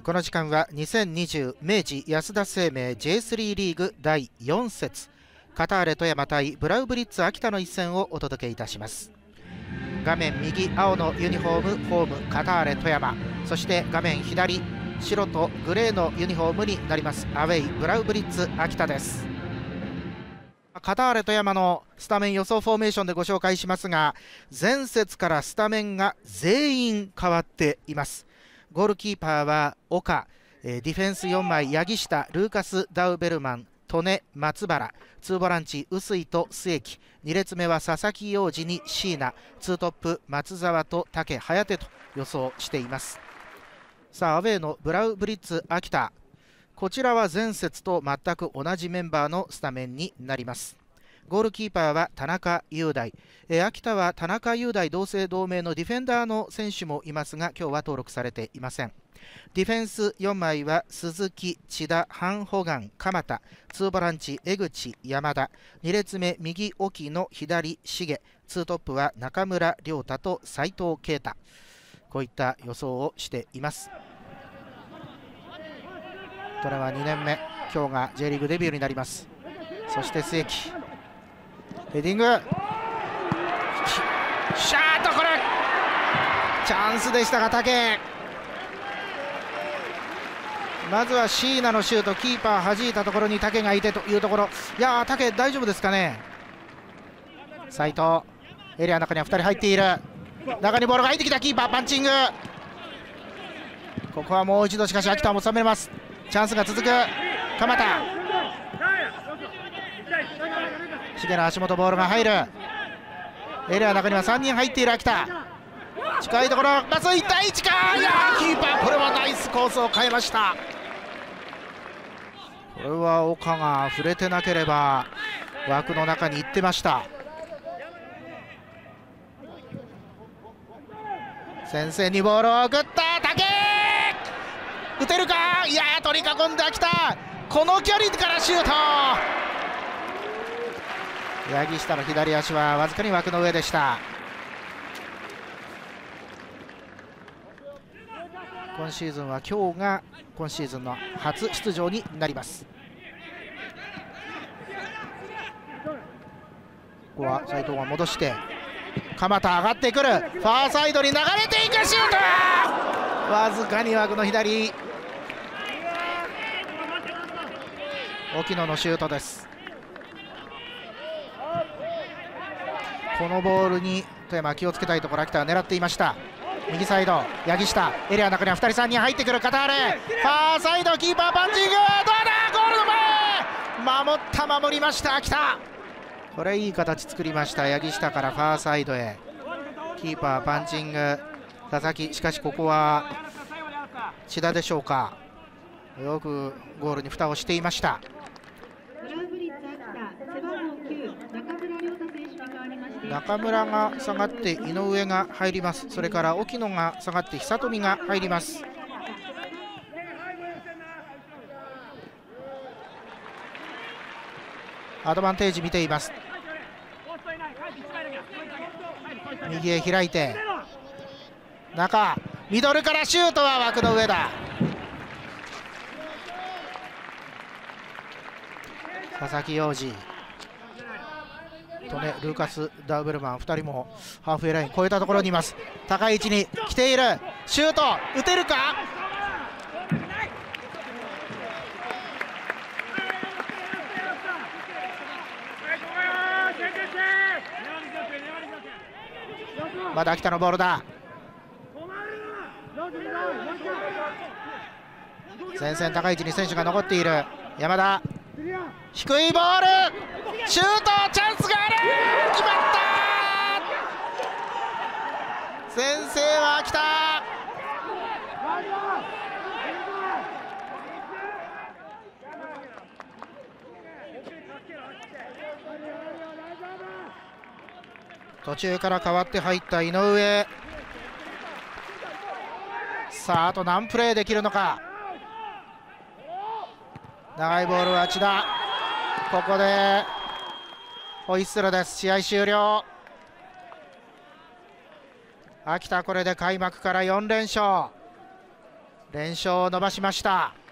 この時間は2020明治安田生命 J3 リーグ第4節カターレ富山対ブラウブリッツ秋田の一戦をお届けいたします。画面右青のユニフォームホームカターレ富山、そして画面左白とグレーのユニフォームになりますアウェイブラウブリッツ秋田です。カターレ富山のスタメン予想フォーメーションでご紹介しますが、前節からスタメンが全員変わっています。ゴールキーパーは岡、ディフェンス4枚八木下、ルーカス・ダウベルマン、利根、松原、2ボランチ臼井と末木、2列目は佐々木洋二に椎名、2トップ松沢と武颯と予想しています。さあアウェーのブラウブリッツ秋田、こちらは前節と全く同じメンバーのスタメンになります。ゴールキーパーは田中雄大、秋田は田中雄大同姓同名のディフェンダーの選手もいますが今日は登録されていません。ディフェンス4枚は鈴木、千田、ハン・ホガン、鎌田、2ボランチ江口、山田、2列目右沖野、左重、2トップは中村亮太と斉藤慶太、こういった予想をしています。これは2年目、今日が J リーグデビューになります。そして末木ヘディング、シャーッとこれチャンスでしたが武、まずは椎名のシュート、キーパー弾いたところに武がいてというところ、いやー武大丈夫ですかね。斉藤、エリアの中には2人入っている、中にボールが入ってきた、キーパーパンチング、ここはもう一度しかし秋田も収めます。チャンスが続く鎌田、重の足元ボールが入る、エリアの中には3人入っている秋田、近いところラスト1対1か、いやーキーパーこれはナイスコースを変えました。これは岡が触れてなければ枠の中に行ってました。先制にボールを送った武、打てるか、いやー取り囲んで秋田、この距離からシュート、八木下の左足はわずかに枠の上でした。今シーズンは今日が今シーズンの初出場になります。ここは斉藤が戻して鎌田上がってくる、ファーサイドに流れていくシュート、わずかに枠の左、沖野のシュートです。このボールに富山気をつけたいところ、秋田は狙っていました。右サイド八木下、エリアの中には2人3人入ってくるカターレ、ファーサイドキーパーパンチング、どうだ、ゴールの前守った、守りました秋田、これいい形作りました。八木下からファーサイドへキーパーパンチング佐々木、しかしここは千田でしょうか、よくゴールに蓋をしていました。中村が下がって井上が入ります。それから沖野が下がって久富が入ります。アドバンテージ見ています。右へ開いて中、ミドルからシュートは枠の上だ。佐々木洋二とね、ルーカス・ダウベルマン2人もハーフウェイライン越えたところにいます。高い位置に来ている、シュート打てるか、まだ秋田のボールだ。前線高い位置に選手が残っている山田、低いボールシュート、チャンスがある、決まった、先制は秋田。途中から代わって入った井上、さああと何プレーできるのか。長いボールは千田、ここでホイッスルです。試合終了。秋田これで開幕から4連勝。 連勝を伸ばしました。